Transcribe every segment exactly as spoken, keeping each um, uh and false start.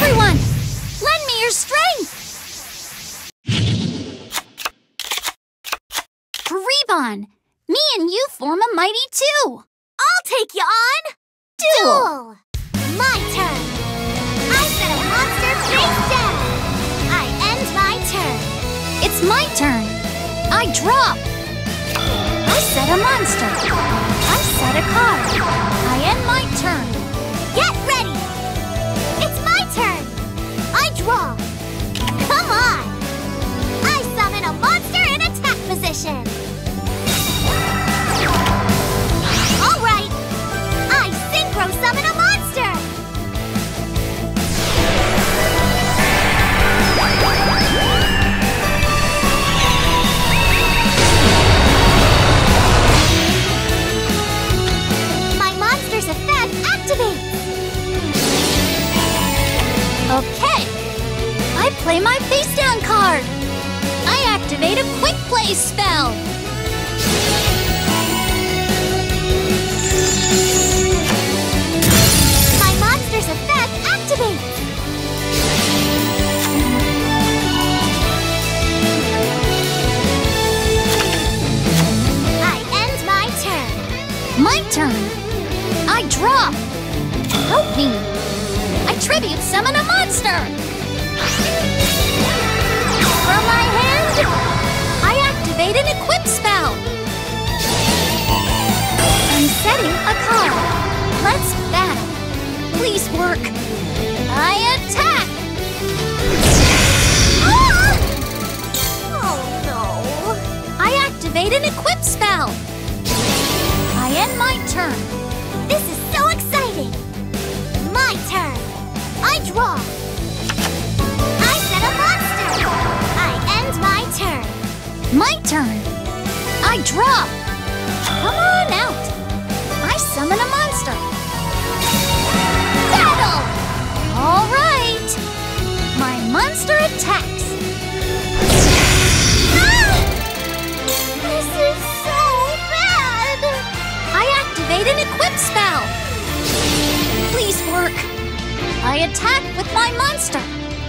Everyone, lend me your strength! Rebon, me and you form a mighty two. I'll take you on! Duel! My turn! I set a monster face down! I end my turn! It's my turn. I drop. I set a monster. I set a card. I end my turn. Get ready! It's my turn! I draw! Come on! I summon a monster in attack position! Alright! I synchro summon a monster! My monster's effect activates! Okay. I play my face down card. I activate a quick play spell. My monster's effect activates! I end my turn. My turn. I drop. Help me. I tribute summon a monster. From my hand, I activate an equip spell. I'm setting a card. Let's battle. Please work. I attack. Ah! Oh no! I activate an equip spell. I end my turn. This is so exciting! My turn! I draw! I set a monster! I end my turn! My turn. I drop. Come on out. I summon a monster. Battle! All right. My monster attacks. Ah! This is so bad! I activate an equip spell. Please work. I attack with my monster.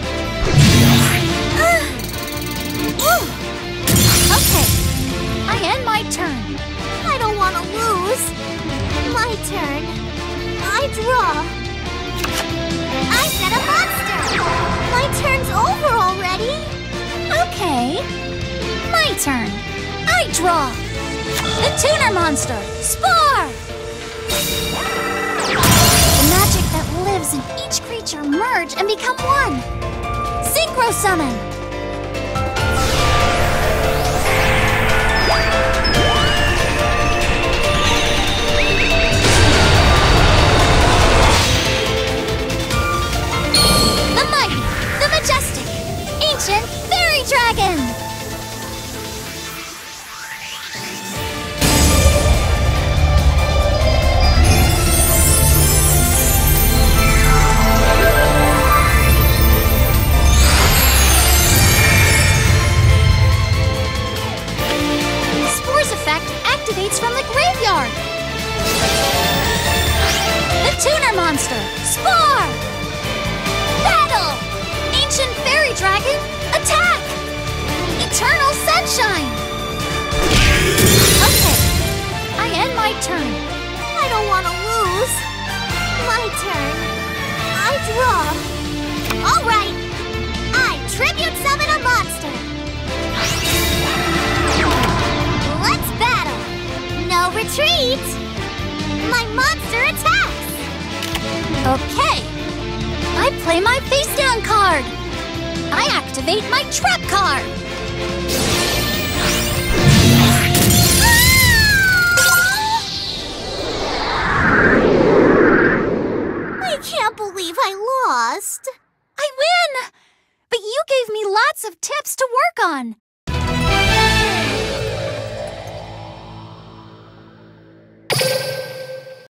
Ah! Whew. Okay. I end my turn. I don't want to lose. My turn. I draw. I set a monster. My turn's over already. Okay. My turn. I draw. The tuner monster, Spar! The magic that lives in each creature merge and become one. Synchro summon. The mighty, the majestic, ancient fairy dragon. Spore's effect activates from the graveyard. The tuner monster, Spar! Battle! Ancient fairy dragon, attack! Eternal sunshine! Okay, I end my turn. I don't want to lose. My turn. I draw. All right. I tribute summon a monster. Let's battle. No retreat. My monster attacks. Okay, I play my face down card. I activate my trap card. I can't believe I lost. I win! But you gave me lots of tips to work on.